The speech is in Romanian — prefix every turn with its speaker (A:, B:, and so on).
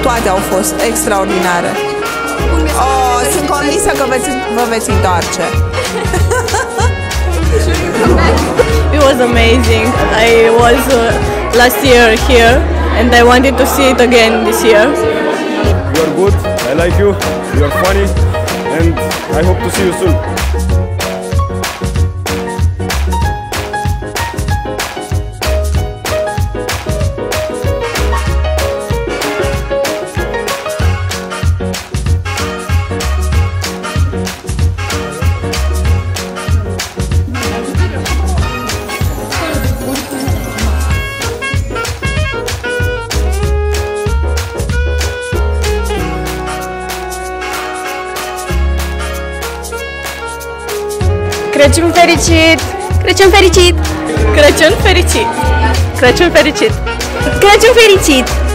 A: toate au fost extraordinare. Oh, sunt convinsă că vă veți întoarce.
B: It was amazing. I was last year here and I wanted to see it again this year.
C: You are good, I like you, you are funny and I hope to see you soon.
B: Crăciun fericit!
D: Crăciun fericit!
B: Crăciun fericit! Crăciun fericit!
D: Crăciun fericit!